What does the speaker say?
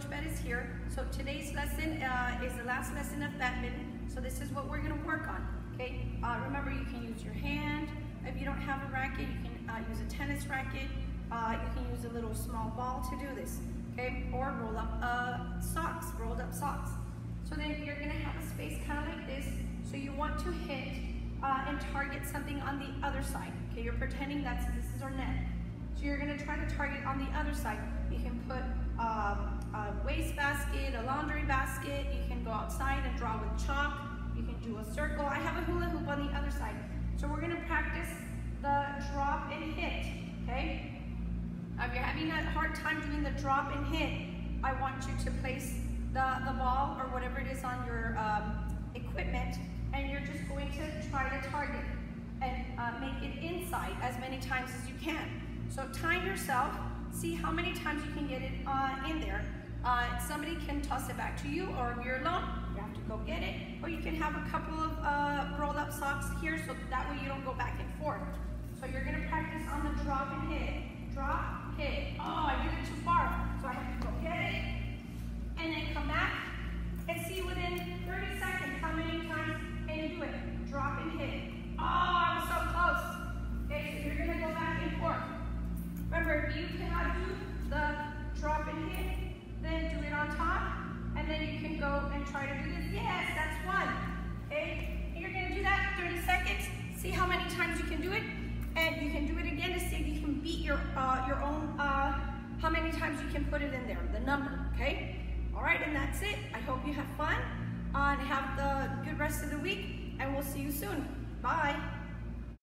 Coach Bet is here. So today's lesson is the last lesson of badminton. So this is what we're going to work on. Okay. Remember, you can use your hand. If you don't have a racket, you can use a tennis racket. You can use a little small ball to do this. Okay. Or roll up socks. Rolled up socks. So then you're going to have a space kind of like this. So you want to hit and target something on the other side. Okay. You're pretending this is our net. So you're going to try to target on the other side. You can put a waste basket, a laundry basket. You can go outside and draw with chalk. You can do a circle. I have a hula hoop on the other side. So we're going to practice the drop and hit. Okay? If you're having a hard time doing the drop and hit, I want you to place the ball or whatever it is on your equipment, and you're just going to try to target and make it inside as many times as you can. So time yourself, see how many times you can get it in there. Somebody can toss it back to you, or if you're alone, you have to go get it. Or you can have a couple of rolled up socks here, so that way you don't go back and forth. So you're gonna practice on the drop and hit. Drop, hit. Oh, I did it too far, so I have to go get it, and then come back, and see within 30 seconds how many times can you do it. Drop and hit. Oh, I was so close. Okay, so you're gonna go back and forth. Remember, if you cannot do the drop and hit, then do it on top, and then you can go and try to do this. Yes, that's one. Okay, and you're gonna do that 30 seconds. See how many times you can do it, and you can do it again to see if you can beat your own, how many times you can put it in there, the number, okay? All right, and that's it. I hope you have fun, and have the good rest of the week, and we'll see you soon. Bye.